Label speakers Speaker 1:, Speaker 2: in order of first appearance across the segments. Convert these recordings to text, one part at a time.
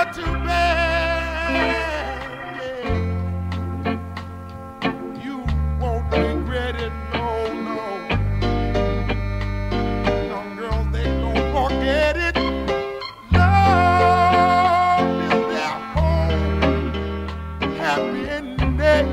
Speaker 1: too bad. You won't regret it, no, no. Young girls, they don't forget it. Love is their home, happiness,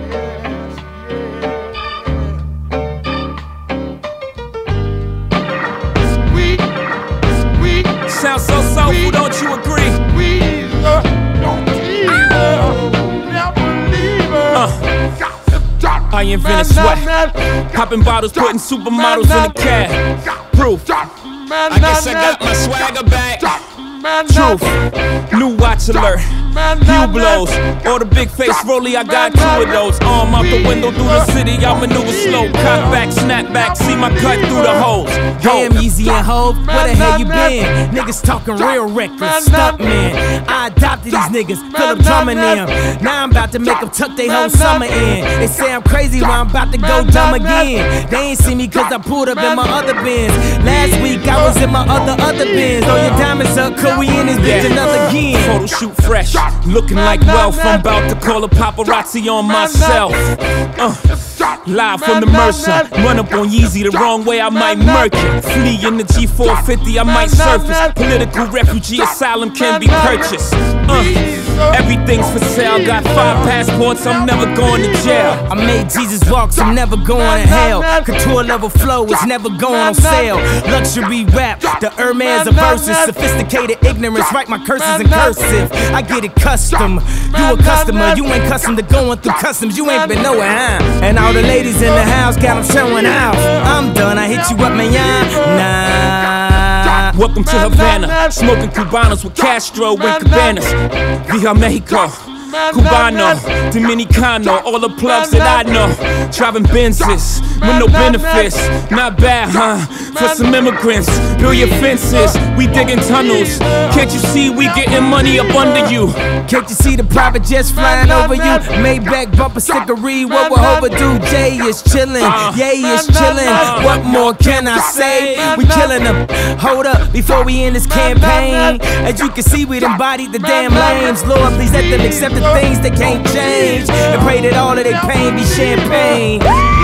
Speaker 1: Sweet, sweet.
Speaker 2: Sounds so soulful, don't you agree?
Speaker 1: Squeezer, don't leave her, never leave her.
Speaker 2: I invented sweat, popping bottles, putting supermodels in the cab. Proof, I guess I got my swagger back. Truth, new watch alert, view blows, or the big face rollie, I got 2 of those. Arm out the window through the city, I maneuver slow. Cock back, snap back, see my cut through the holes.
Speaker 3: Damn, Easy and Hov, where the hell you been? Niggas talking real reckless, stunt man. I adopted these niggas, Philip drumming them. Now I'm about to make them tuck they whole summer in. They say I'm crazy, but I'm about to go dumb again. They ain't see me cause I pulled up in my other Benz. Last week I was in my other Benz. Throw your diamonds up, cause we in this bitch another again.
Speaker 2: Photo shoot fresh, looking like wealth. I'm about to call a paparazzi on myself. Live from the Mercer, run up on Yeezy the wrong way, I might murk it. Flee in the G450, I might surface. Political refugee asylum can be purchased. Everything's for sale, got 5 passports, I'm never going to jail.
Speaker 3: I made Jesus walk, so I'm never going to hell. Couture level flow is never going on sale. Luxury rap, the Hermes of verses. Sophisticated ignorance, write my curses in cursive. I get it custom, you a customer. You ain't custom to going through customs, you ain't been nowhere, huh? And all the ladies in the house got them showing out. I'm done, I hit you up, man, nah.
Speaker 2: Welcome to Havana, smoking Cubanos with Castro and Cabanas. Via Mexico, Cubano, Dominicano, all the plugs that I know. Driving Benzes with no benefits, not bad, huh? For some immigrants, build your fences, we digging tunnels. Can't you see we getting money up under you?
Speaker 3: Can't you see the private jets flying over you? Maybach bumper stickery, what we're overdue. Jay is chillin', Yay is chillin'. What more can I say? We killing them. Hold up, before we end this campaign. As you can see, we embodied the damn lames. Lord, please let them accept the things they can't change, and pray that all of their pain be champagne.